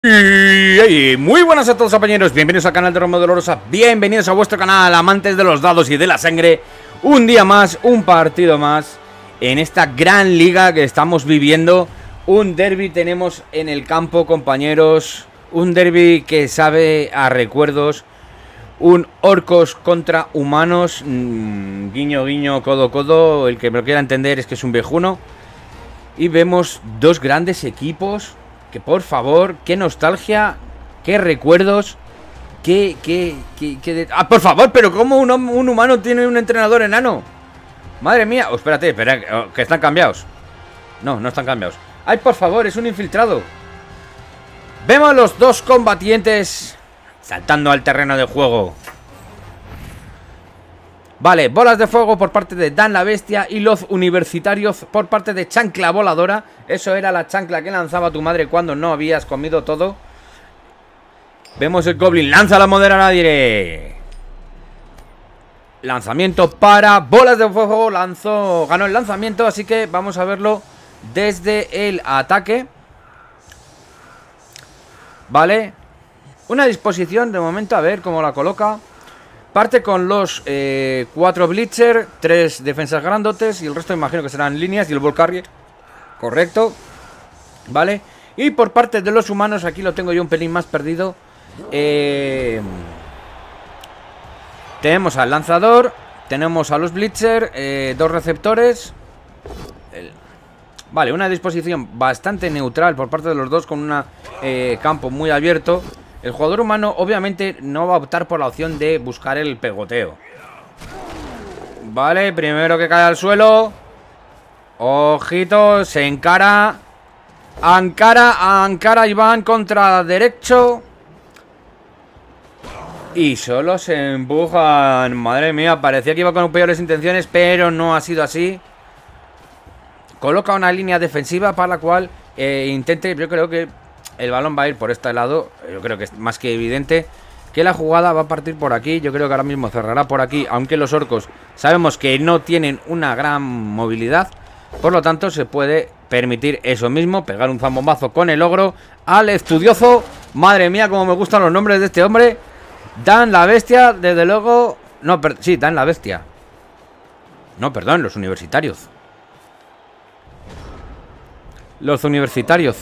Y muy buenas a todos, compañeros, bienvenidos al canal de Romo Dolorosa, bienvenidos a vuestro canal, amantes de los dados y de la sangre. Un día más, un partido más en esta gran liga que estamos viviendo. Un derbi tenemos en el campo, compañeros, un derbi que sabe a recuerdos. Un orcos contra humanos, guiño guiño, codo codo, el que me lo quiera entender es que es un viejuno. Y vemos dos grandes equipos. Que por favor, qué nostalgia, qué recuerdos, por favor, pero ¿cómo un humano tiene un entrenador enano? Madre mía, espérate, que están cambiados. No, no están cambiados. Ay, por favor, es un infiltrado. Vemos a los dos combatientes saltando al terreno de juego. Vale, bolas de fuego por parte de Dan la Bestia y los universitarios por parte de Chancla Voladora. Eso era la chancla que lanzaba tu madre cuando no habías comido todo. Vemos el Goblin, lanza la moderna nadie. Lanzamiento para bolas de fuego, ganó el lanzamiento, así que vamos a verlo desde el ataque. Vale. Una disposición de momento, a ver cómo la coloca. Parte con los 4 Blitzer, 3 defensas grandotes y el resto imagino que serán líneas y el Ball Carrier. Correcto. Vale. Y por parte de los humanos, aquí lo tengo yo un pelín más perdido. Tenemos al lanzador, tenemos a los Blitzer, 2 receptores. Vale, una disposición bastante neutral por parte de los dos con un campo muy abierto. El jugador humano obviamente no va a optar por la opción de buscar el pegoteo. Vale, primero que cae al suelo. Ojito, se encara. Ankara Iván contra derecho. Y solo se empujan. Madre mía, parecía que iba con peores intenciones, pero no ha sido así. Coloca una línea defensiva para la cual intente, yo creo que el balón va a ir por este lado. Yo creo que es más que evidente que la jugada va a partir por aquí. Yo creo que ahora mismo cerrará por aquí, aunque los orcos sabemos que no tienen una gran movilidad. Por lo tanto se puede permitir eso mismo, pegar un zambombazo con el ogro al estudioso. Madre mía, como me gustan los nombres de este hombre. Dan la Bestia, desde luego. No, sí, Dan la Bestia. No, perdón, los universitarios. Los universitarios.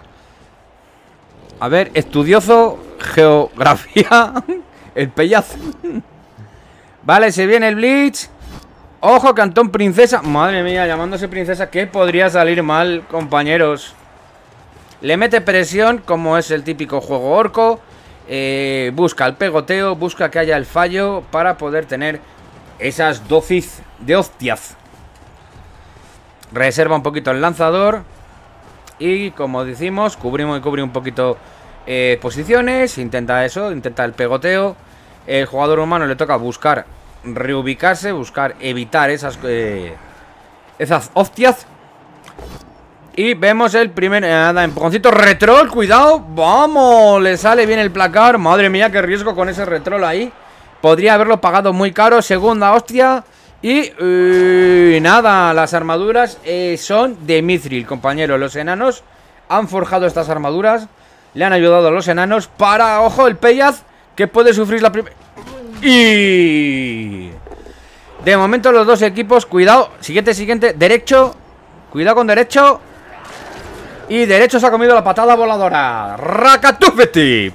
A ver, estudioso, geografía. El pellazo. Vale, se viene el Blitz. Ojo, Cantón Princesa. Madre mía, llamándose princesa, ¿qué podría salir mal, compañeros? Le mete presión, como es el típico juego orco. Busca el pegoteo, busca que haya el fallo para poder tener esas dosis de hostias. Reserva un poquito el lanzador. Y como decimos, cubre un poquito posiciones. Intenta eso, intenta el pegoteo. El jugador humano le toca buscar reubicarse, buscar evitar esas hostias. Y vemos el primer empujoncito, retrol, cuidado. Vamos, le sale bien el placar. Madre mía, qué riesgo con ese retrol ahí. Podría haberlo pagado muy caro. Segunda hostia. Y nada, las armaduras son de Mithril, compañero. Los enanos han forjado estas armaduras. Le han ayudado a los enanos para, ojo, el Peyaz, que puede sufrir la primera. Y de momento los dos equipos, cuidado. Siguiente, derecho. Cuidado con derecho. Y derecho se ha comido la patada voladora. Rakatufeti.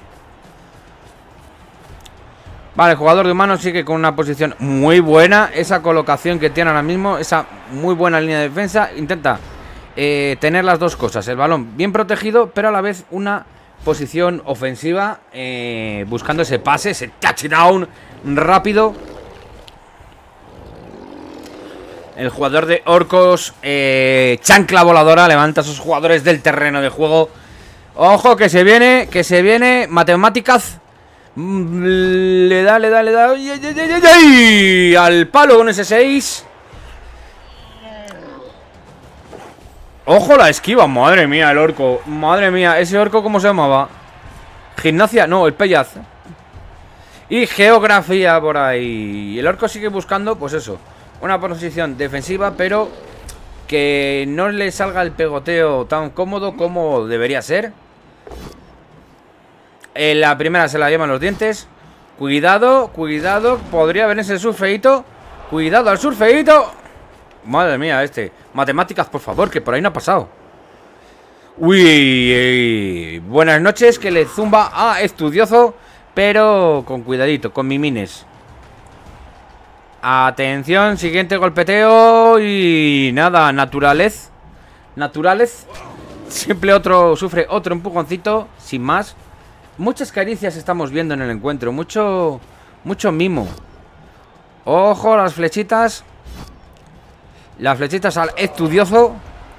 Vale, el jugador de humanos sigue con una posición muy buena. Esa colocación que tiene ahora mismo, esa muy buena línea de defensa. Intenta tener las dos cosas. El balón bien protegido, pero a la vez una posición ofensiva, buscando ese pase, ese touchdown rápido. El jugador de orcos, Chancla Voladora, levanta a sus jugadores del terreno de juego. Ojo, que se viene. Matemáticas. Le da. ¡Ay! Al palo con ese 6. Ojo la esquiva, madre mía, el orco. Madre mía, ese orco, ¿cómo se llamaba? Gimnasia, no, el Peyaz. Y geografía por ahí. Y el orco sigue buscando, pues eso, una posición defensiva, pero que no le salga el pegoteo tan cómodo como debería ser. La primera se la llevan los dientes. Cuidado, cuidado. Podría venirse el surfeíto. Cuidado al surfeíto. Madre mía, matemáticas, por favor, que por ahí no ha pasado. Uy, buenas noches, que le zumba a estudioso, pero con cuidadito, con mimines. Atención, siguiente golpeteo. Y nada, naturales. Siempre sufre otro empujoncito, sin más. Muchas caricias estamos viendo en el encuentro. Mucho mimo. Ojo, las flechitas. Las flechitas al estudioso.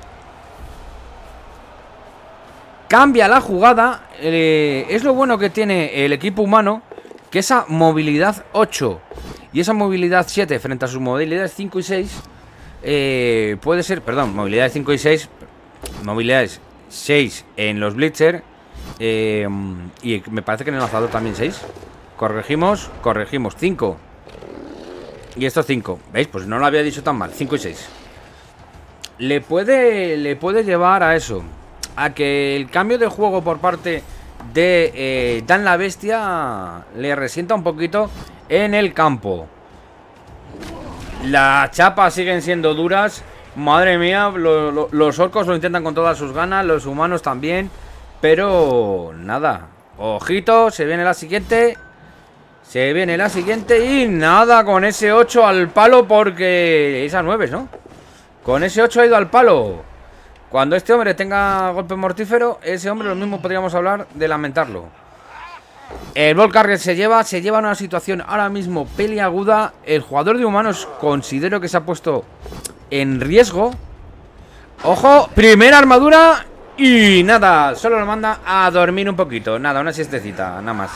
Cambia la jugada. Es lo bueno que tiene el equipo humano, que esa movilidad 8 y esa movilidad 7 frente a sus movilidades 5 y 6 puede ser, perdón, movilidades 5 y 6, movilidades 6 en los Blitzer, y me parece que en el lanzador también 6. Corregimos 5. Y estos 5, ¿veis? Pues no lo había dicho tan mal, 5 y 6. Le puede llevar a eso, a que el cambio de juego por parte de Dan la Bestia le resienta un poquito en el campo. Las chapas siguen siendo duras. Madre mía, los orcos lo intentan con todas sus ganas, los humanos también. Pero nada, ojito, se viene la siguiente. Y nada, con ese 8 al palo, porque esas 9, ¿no? Con ese 8 ha ido al palo. Cuando este hombre tenga golpe mortífero, ese hombre lo mismo podríamos hablar de lamentarlo. El Ball Carrier se lleva una situación ahora mismo peliaguda. El jugador de humanos considero que se ha puesto en riesgo. Ojo, primera armadura. Y nada, solo lo manda a dormir un poquito. Nada, una siestecita, nada más.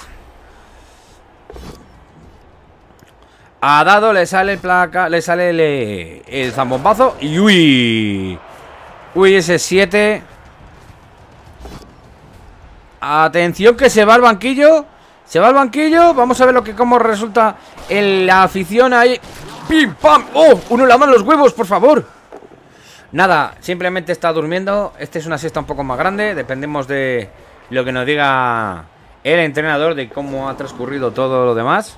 A Dado le sale el zambombazo. Y uy, ese 7. Atención, que se va al banquillo. Vamos a ver cómo resulta la afición ahí. ¡Pim, pam! ¡Oh! Uno le dan los huevos, por favor. Nada, simplemente está durmiendo. Esta es una siesta un poco más grande. Dependemos de lo que nos diga el entrenador, de cómo ha transcurrido todo lo demás.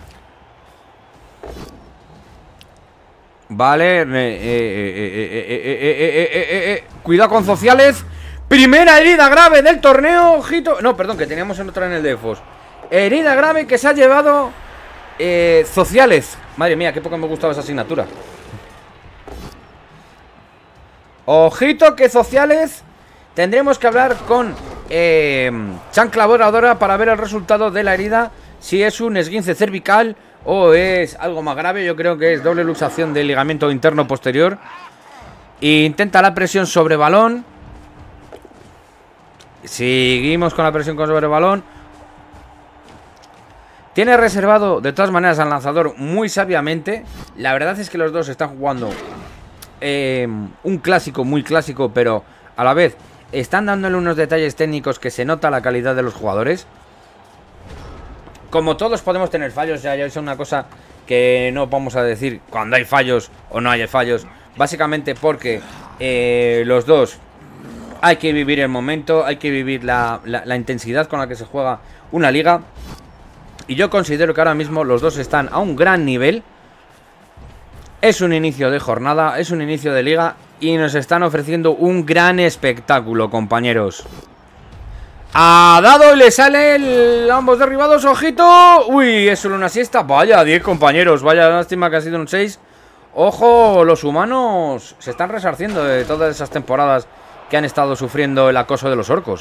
Vale. Cuidado con sociales. Primera herida grave del torneo. Ojito. No, perdón, que teníamos otra en el Defos. Herida grave que se ha llevado sociales. Madre mía, qué poco me gustaba esa asignatura. Ojito que sociales. Tendremos que hablar con Chancla Voladora para ver el resultado de la herida. Si es un esguince cervical o es algo más grave. Yo creo que es doble luxación del ligamento interno posterior. Intenta la presión sobre balón. Seguimos con la presión sobre el balón. Tiene reservado de todas maneras al lanzador muy sabiamente. La verdad es que los dos están jugando un clásico, muy clásico, pero a la vez están dándole unos detalles técnicos que se nota la calidad de los jugadores. Como todos podemos tener fallos, ya es una cosa que no vamos a decir cuando hay fallos o no hay fallos. Básicamente porque los dos hay que vivir el momento, hay que vivir la intensidad con la que se juega una liga. Y yo considero que ahora mismo los dos están a un gran nivel. Es un inicio de jornada, es un inicio de liga y nos están ofreciendo un gran espectáculo, compañeros. Ha dado y le sale ambos derribados, ojito. Uy, es solo una siesta. Vaya, 10 compañeros, vaya lástima que ha sido un 6. Ojo, los humanos se están resarciendo de todas esas temporadas que han estado sufriendo el acoso de los orcos.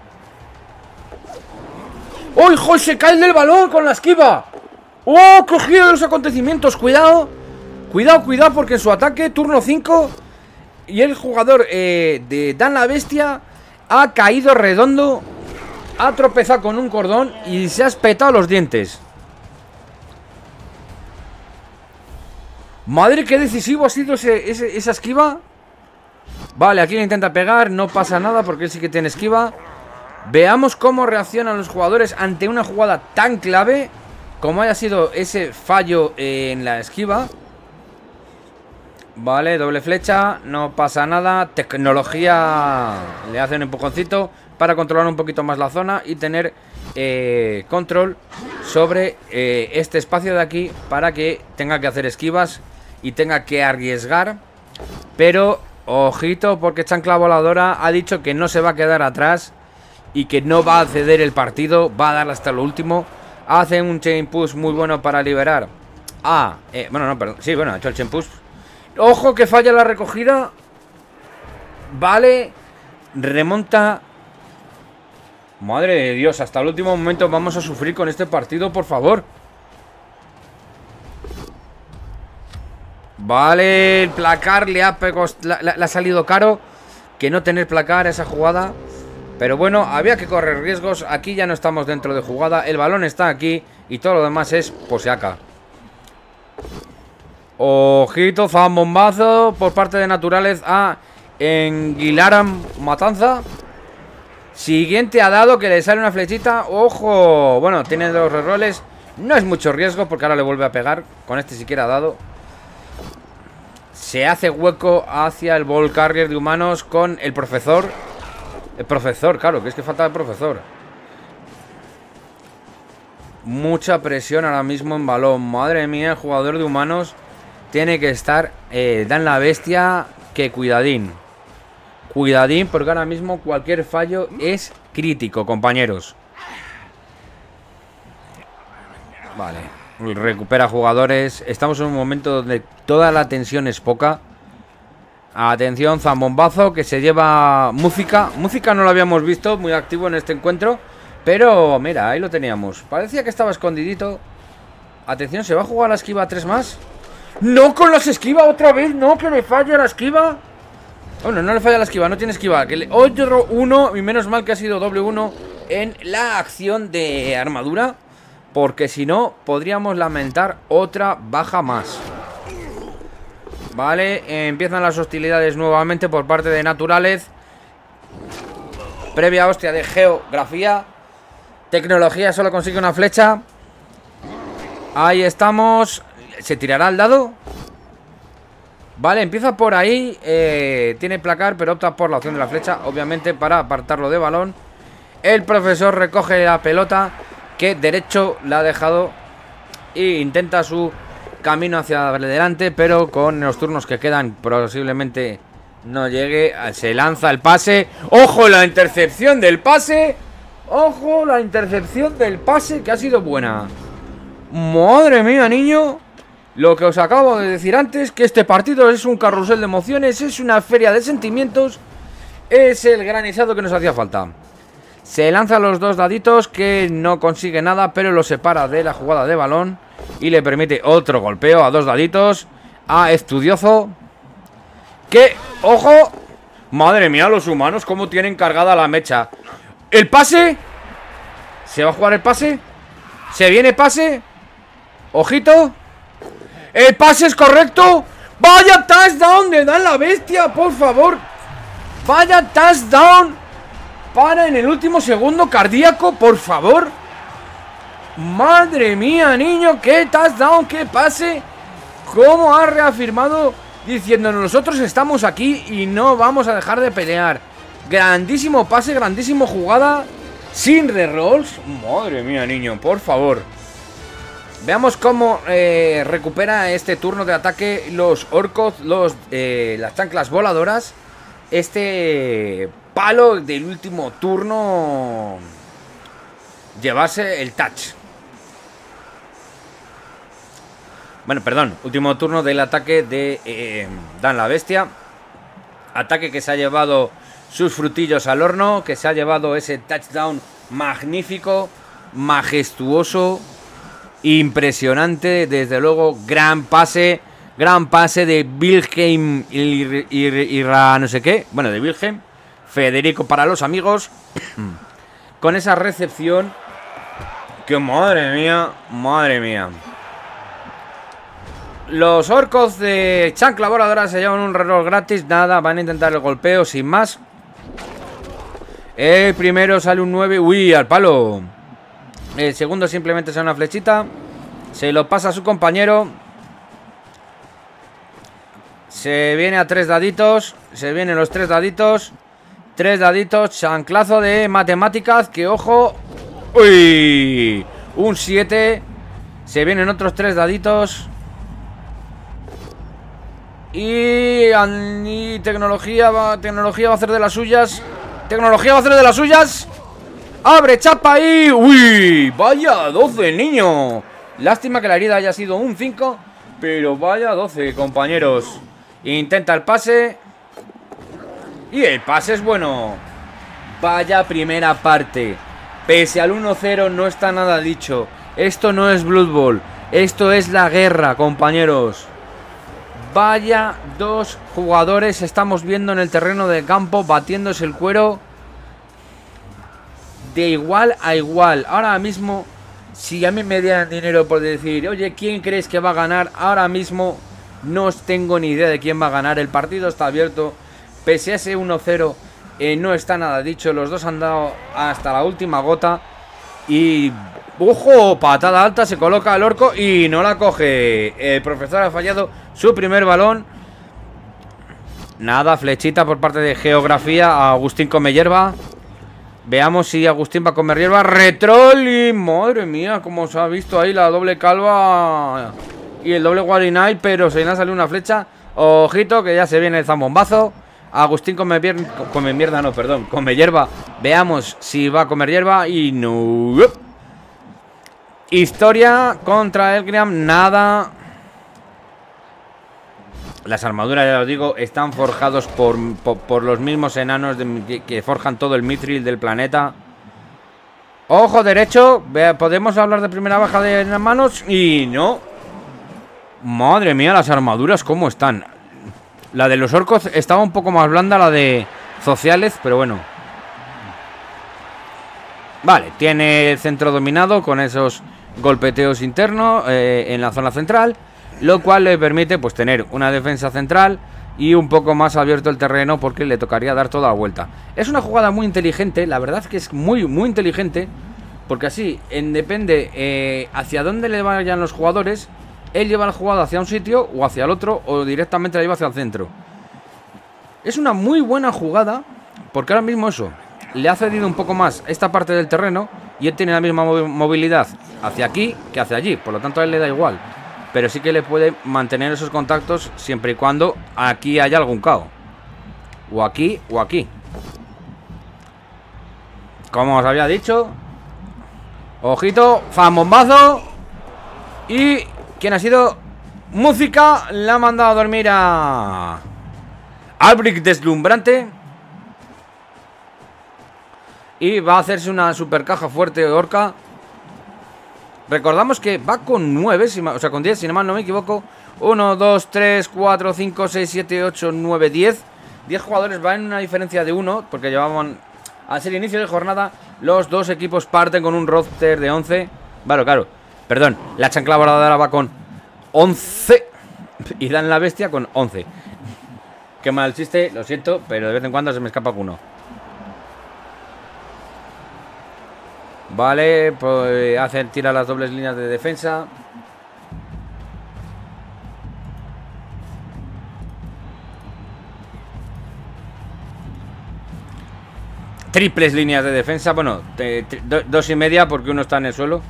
¡Oh, hijo! Se cae del balón con la esquiva. ¡Oh, cogido de los acontecimientos! Cuidado. Cuidado, porque en su ataque, turno 5, y el jugador de Dan la Bestia ha caído redondo, ha tropezado con un cordón y se ha espetado los dientes. Madre, qué decisivo ha sido esa esquiva. Vale, aquí le intenta pegar, no pasa nada porque él sí que tiene esquiva. Veamos cómo reaccionan los jugadores ante una jugada tan clave como haya sido ese fallo en la esquiva. Vale, doble flecha, no pasa nada. Tecnología le hace un empujoncito. para controlar un poquito más la zona y tener control sobre este espacio de aquí, para que tenga que hacer esquivas y tenga que arriesgar. Pero ojito, porque Chancla Voladora ha dicho que no se va a quedar atrás y que no va a ceder el partido, va a dar hasta lo último. Hace un chain push muy bueno para liberar. Bueno, no, perdón. Sí, bueno, ha hecho el chain push. Ojo que falla la recogida. Vale. Remonta. Madre de Dios, hasta el último momento vamos a sufrir con este partido, por favor. Vale, el placar le ha salido caro. Que no tener placar a esa jugada. Pero bueno, había que correr riesgos. Aquí ya no estamos dentro de jugada. El balón está aquí y todo lo demás es posiaca. Ojito, zambombazo por parte de Naturales a Enguilaram Matanza. Siguiente ha dado, que le sale una flechita. Ojo, bueno, tiene dos reroles. No es mucho riesgo porque ahora le vuelve a pegar. Con este siquiera ha dado. Se hace hueco hacia el ball carrier de humanos con el profesor. El profesor, claro, que es que falta el profesor. Mucha presión ahora mismo en balón. Madre mía, el jugador de humanos tiene que estar Dan la bestia. Que cuidadín. Cuidadín, porque ahora mismo cualquier fallo es crítico, compañeros. Vale. Recupera jugadores. Estamos en un momento donde toda la tensión es poca. Atención, zambombazo que se lleva Música. Música no lo habíamos visto muy activo en este encuentro, pero mira, ahí lo teníamos. Parecía que estaba escondidito. Atención, ¿se va a jugar la esquiva 3 más? ¡No con las esquivas otra vez! ¡No, que le falla la esquiva! Bueno, no le falla la esquiva, no tiene esquiva. Otro 1, y menos mal que ha sido doble 1 en la acción de armadura, porque si no, podríamos lamentar otra baja más. Vale, empiezan las hostilidades nuevamente por parte de Naturales. Previa hostia de geografía. Tecnología solo consigue una flecha. Ahí estamos. ¿Se tirará al dado? Vale, empieza por ahí. Tiene placar, pero opta por la opción de la flecha, obviamente para apartarlo de balón. El profesor recoge la pelota, que derecho la ha dejado, e intenta su camino hacia adelante, pero con los turnos que quedan posiblemente no llegue. Se lanza el pase. ¡Ojo la intercepción del pase! ¡Ojo la intercepción del pase, que ha sido buena! ¡Madre mía, niño! Lo que os acabo de decir antes, que este partido es un carrusel de emociones, es una feria de sentimientos. Es el granizado que nos hacía falta. Se lanza los dos daditos, que no consigue nada, pero lo separa de la jugada de balón y le permite otro golpeo a dos daditos a Estudioso. Que, ojo, madre mía, los humanos cómo tienen cargada la mecha. El pase. ¿Se va a jugar el pase? ¿Se viene pase? Ojito. El pase es correcto. Vaya touchdown de Dan la bestia, por favor. Vaya touchdown. Para en el último segundo cardíaco, por favor. Madre mía, niño, qué touchdown, qué pase. Cómo ha reafirmado diciéndonos: nosotros estamos aquí y no vamos a dejar de pelear. Grandísimo pase, grandísimo jugada, sin rerolls. Madre mía, niño, por favor. Veamos cómo recupera este turno de ataque los orcos, las chanclas voladoras. Este palo del último turno, llevarse el touch. Bueno, perdón, último turno del ataque de Dan la bestia. Ataque que se ha llevado sus frutillos al horno, que se ha llevado ese touchdown magnífico, majestuoso, impresionante, desde luego. Gran pase de Wilhelm y no sé qué, bueno, de Wilhelm Federico para los amigos, con esa recepción que madre mía, madre mía. Los orcos de chancla voladora se llevan un reroll gratis. Nada, van a intentar el golpeo sin más. El primero sale un 9. Uy, al palo. El segundo simplemente sale una flechita. Se lo pasa a su compañero. Se viene a 3 daditos. Se vienen los 3 daditos. 3 daditos, chanclazo de matemáticas. Que ojo. ¡Uy! Un 7. Se vienen otros 3 daditos. Y tecnología va a hacer de las suyas. Tecnología va a hacer de las suyas. ¡Abre chapa ahí! ¡Uy! ¡Vaya 12, niño! Lástima que la herida haya sido un 5. Pero vaya 12, compañeros. Intenta el pase. Y el pase es bueno. Vaya primera parte. Pese al 1-0 no está nada dicho. Esto no es Blood Bowl. Esto es la guerra, compañeros. Vaya 2 jugadores estamos viendo en el terreno de campo batiéndose el cuero de igual a igual. Ahora mismo, si a mí me dieran dinero por decir, oye, ¿quién crees que va a ganar? Ahora mismo no tengo ni idea de quién va a ganar. El partido está abierto. Pese a ese 1-0, no está nada dicho. Los dos han dado hasta la última gota. Y... ¡ojo! Patada alta, se coloca el orco y no la coge. El profesor ha fallado su primer balón. Nada, flechita por parte de geografía a Agustín Comehierba. Veamos si Agustín va a comer hierba. Retrol y... madre mía, como se ha visto ahí la doble calva y el doble Warinai, pero se le ha salido una flecha. Ojito que ya se viene el zambombazo. Agustín Comehierba. Veamos si va a comer hierba y no. Historia contra Elgriam, nada. Las armaduras, ya os digo, están forjados por los mismos enanos que forjan todo el mithril del planeta. Ojo derecho. Podemos hablar de primera baja de las manos. Y no. Madre mía, las armaduras cómo están. La de los orcos estaba un poco más blanda, la de sociales, pero bueno. Vale, tiene el centro dominado con esos golpeteos internos en la zona central, lo cual le permite pues tener una defensa central y un poco más abierto el terreno, porque le tocaría dar toda la vuelta. Es una jugada muy inteligente, la verdad que es muy inteligente, porque así depende hacia dónde le vayan los jugadores. Él lleva la jugada hacia un sitio o hacia el otro, o directamente la lleva hacia el centro. Es una muy buena jugada, porque ahora mismo eso le ha cedido un poco más esta parte del terreno y él tiene la misma movilidad hacia aquí que hacia allí. Por lo tanto a él le da igual, pero sí que le puede mantener esos contactos siempre y cuando aquí haya algún cao. O aquí o aquí. Como os había dicho. Ojito, fanbombazo. Y... ¿quién ha sido? Música. Le ha mandado a dormir a Albric Deslumbrante. Y va a hacerse una super caja fuerte orca. Recordamos que va con 9, o sea, con 10, si mal no me equivoco. 1, 2, 3, 4, 5, 6, 7, 8, 9, 10. 10 jugadores, va en una diferencia de 1, porque llevaban... al ser inicio de jornada, los dos equipos parten con un roster de 11. Vale, claro. Perdón, la chancla voladora va con 11 y dan la bestia con 11. Qué mal chiste, lo siento, pero de vez en cuando se me escapa alguno. Vale, pues tira las dobles líneas de defensa. Triples líneas de defensa, bueno, 2 y media porque uno está en el suelo.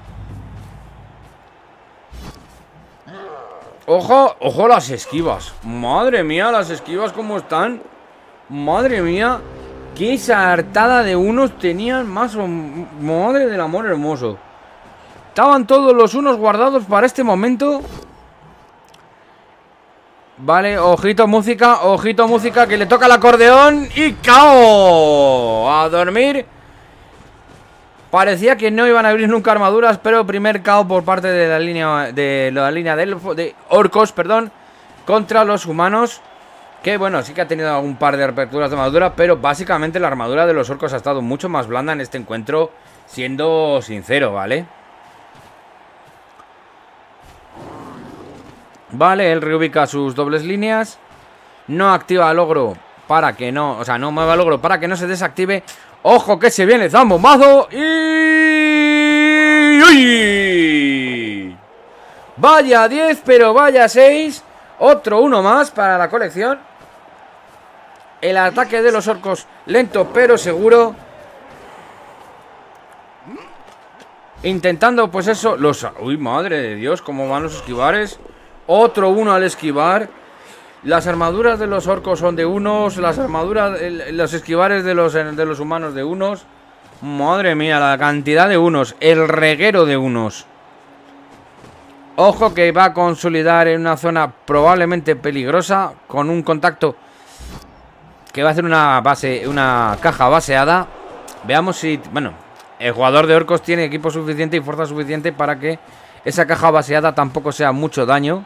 Ojo, ojo las esquivas. Madre mía, las esquivas cómo están. Madre mía. Qué sartada de unos tenían más. Madre del amor hermoso. Estaban todos los unos guardados para este momento. Vale, ojito música, que le toca el acordeón. Y ¡cao! A dormir. Parecía que no iban a abrir nunca armaduras, pero primer KO por parte de la línea de orcos, perdón, contra los humanos. Que bueno, sí que ha tenido algún par de aperturas de armadura, pero básicamente la armadura de los orcos ha estado mucho más blanda en este encuentro, siendo sincero, ¿vale? Vale, él reubica sus dobles líneas. No activa el logro para que no... o sea, no mueva el logro para que no se desactive. ¡Ojo que se viene zambombazo! ¡Y! ¡Uy! Vaya 10, pero vaya 6. Otro uno más para la colección. El ataque de los orcos lento pero seguro. Intentando pues eso. Uy, madre de Dios, cómo van los esquivares. Otro uno al esquivar. Las armaduras de los orcos son de unos. Las armaduras, los esquivares de los humanos de unos. Madre mía, la cantidad de unos. El reguero de unos. Ojo que va a consolidar en una zona probablemente peligrosa. Con un contacto que va a hacer una caja baseada. Veamos si... Bueno, el jugador de orcos tiene equipo suficiente y fuerza suficiente para que esa caja baseada tampoco sea mucho daño.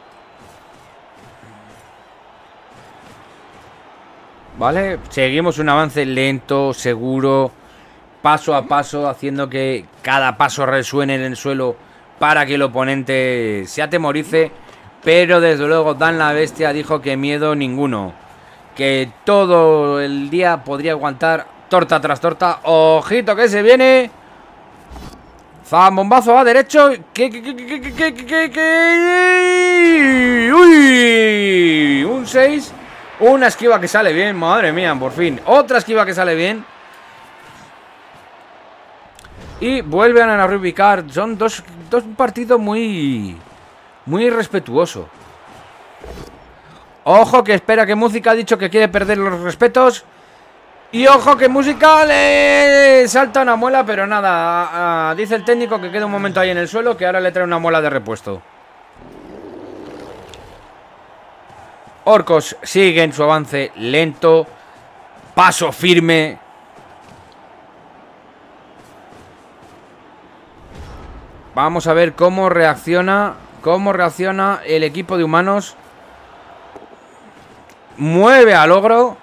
Vale, seguimos un avance lento, seguro, paso a paso, haciendo que cada paso resuene en el suelo para que el oponente se atemorice. Pero desde luego Dan la Bestia dijo que miedo ninguno, que todo el día podría aguantar torta tras torta. Ojito que se viene. Zambombazo a derecho. Uy, un 6. Una esquiva que sale bien, madre mía, por fin. Otra esquiva que sale bien. Y vuelven a reubicar. Son dos partidos muy respetuoso. Ojo que espera que Música ha dicho que quiere perder los respetos. Y ojo que Música le salta una muela, pero nada. Dice el técnico que queda un momento ahí en el suelo, que ahora le trae una muela de repuesto. Orcos siguen su avance lento, paso firme. Vamos a ver cómo reacciona el equipo de humanos. Mueve al ogro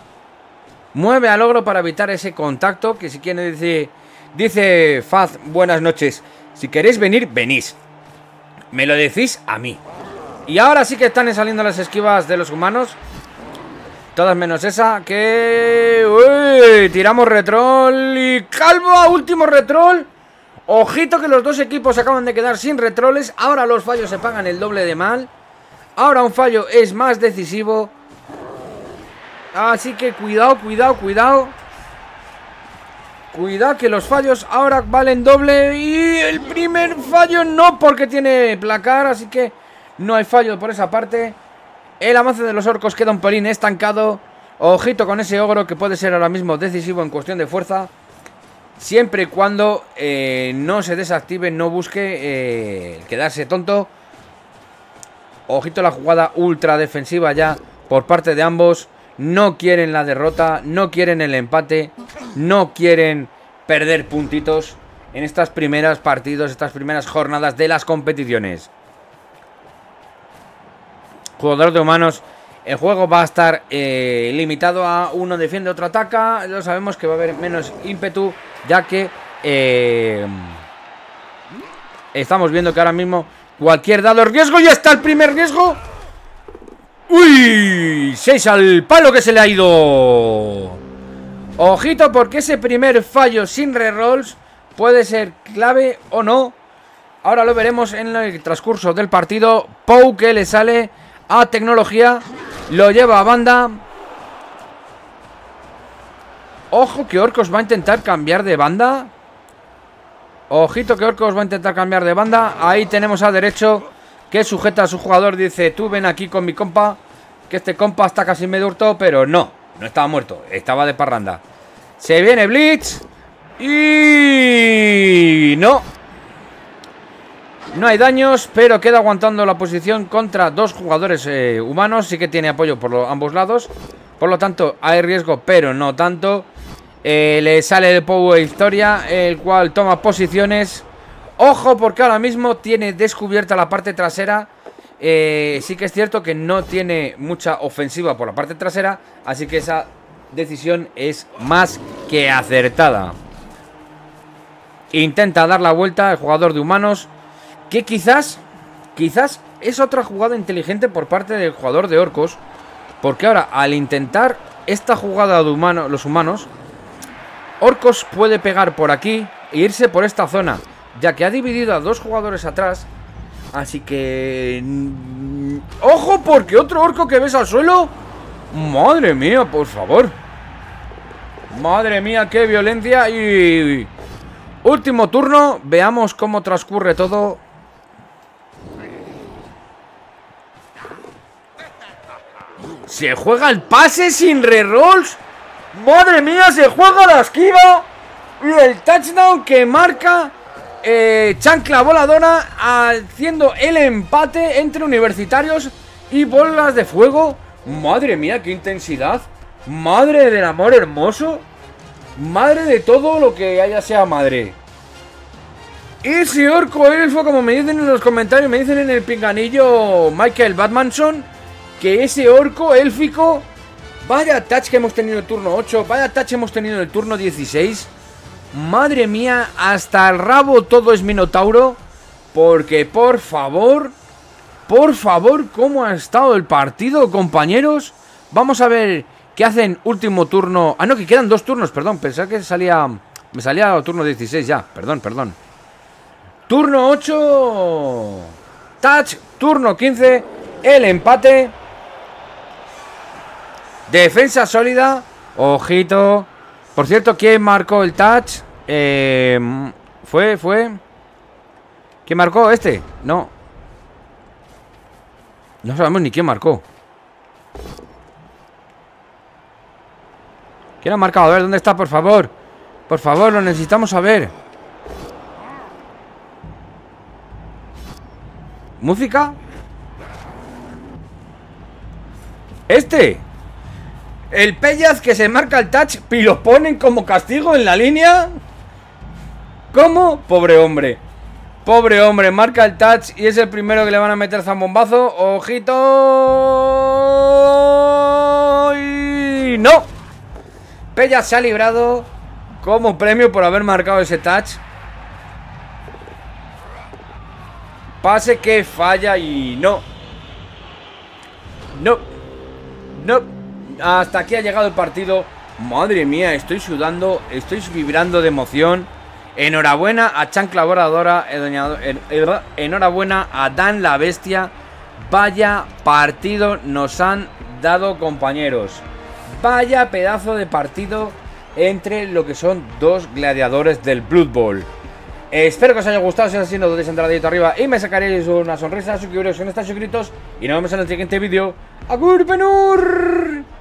para evitar ese contacto. Que si quiere dice Faz, buenas noches. Si queréis venir, venís. Me lo decís a mí. Y ahora sí que están saliendo las esquivas de los humanos. Todas menos esa. Que... Uy, tiramos retrol. Y Calvo, último retrol. Ojito que los dos equipos acaban de quedar sin retroles. Ahora los fallos se pagan el doble de mal. Ahora un fallo es más decisivo. Así que cuidado. Cuidado que los fallos ahora valen doble. Y el primer fallo no, porque tiene placar. Así que no hay fallo por esa parte. El avance de los orcos queda un pelín estancado. Ojito con ese ogro que puede ser ahora mismo decisivo en cuestión de fuerza. Siempre y cuando no se desactive, no busque quedarse tonto. Ojito la jugada ultra defensiva ya por parte de ambos. No quieren la derrota, no quieren el empate, no quieren perder puntitos en estas primeras partidos, estas primeras jornadas de las competiciones. Jugador de humanos, el juego va a estar limitado a uno defiende, otro ataca. Lo sabemos que va a haber menos ímpetu, ya que estamos viendo que ahora mismo cualquier dado riesgo, ya está el primer riesgo. ¡Uy! 6 al palo que se le ha ido. Ojito porque ese primer fallo sin rerolls puede ser clave o no. Ahora lo veremos en el transcurso del partido. Pou que le sale a tecnología. Lo lleva a banda. Ojo que Orcos va a intentar cambiar de banda. Ojito que Orcos va a intentar cambiar de banda. Ahí tenemos a derecho que sujeta a su jugador. Dice, tú ven aquí con mi compa, que este compa está casi medio hurto. Pero no estaba muerto, estaba de parranda. Se viene Blitz. Y... no hay daños, pero queda aguantando la posición contra dos jugadores humanos. Sí que tiene apoyo por ambos lados. Por lo tanto, hay riesgo, pero no tanto. Le sale de Pou Historia, el cual toma posiciones. Ojo, porque ahora mismo tiene descubierta la parte trasera. Sí que es cierto que no tiene mucha ofensiva por la parte trasera, así que esa decisión es más que acertada. Intenta dar la vuelta el jugador de humanos, que quizás es otra jugada inteligente por parte del jugador de orcos, porque ahora al intentar esta jugada de los humanos, Orcos puede pegar por aquí e irse por esta zona, ya que ha dividido a dos jugadores atrás. Así que... ¡ojo! Porque otro orco que ves al suelo. Madre mía, por favor. Madre mía, qué violencia. Y último turno. Veamos cómo transcurre todo. Se juega el pase sin rerolls. Madre mía, se juega la esquiva. Y el touchdown que marca chancla voladora, haciendo el empate entre Universitarios y Bolas de Fuego. Madre mía, qué intensidad. Madre del amor hermoso. Madre de todo lo que haya sea madre. Ese orco elfo, como me dicen en los comentarios, me dicen en el pinganillo Michael Batmanson, que ese orco élfico, vaya touch que hemos tenido en el turno 8, vaya touch hemos tenido en el turno 16. Madre mía, hasta el rabo todo es minotauro. Porque por favor, ¿cómo ha estado el partido, compañeros? Vamos a ver qué hacen último turno. Ah, no, que quedan 2 turnos, perdón. Pensaba que salía... Me salía turno 16 ya, perdón. Turno 8 touch, turno 15 el empate. Defensa sólida. Ojito. Por cierto, ¿quién marcó el touch? Fue ¿quién marcó este? No sabemos ni quién marcó. ¿Quién ha marcado? A ver, ¿dónde está? Por favor, lo necesitamos saber. ¿Música? ¿Este? El Pellaz que se marca el touch y lo ponen como castigo en la línea. ¿Cómo? Pobre hombre, marca el touch y es el primero que le van a meter zambombazo. ¡Ojito! Y ¡no! Pellaz se ha librado como premio por haber marcado ese touch. Pase que falla y no. Hasta aquí ha llegado el partido. Madre mía, estoy sudando, estoy vibrando de emoción. Enhorabuena a Chancla Voladora, enhorabuena a Dan la Bestia. Vaya partido nos han dado, compañeros. Vaya pedazo de partido entre lo que son dos gladiadores del Blood Bowl. Espero que os haya gustado. Si es así, no dudéis en dar dedito arriba y me sacaréis una sonrisa. Suscribiros si no estáis suscritos y nos vemos en el siguiente vídeo. ¡Agur, Benur!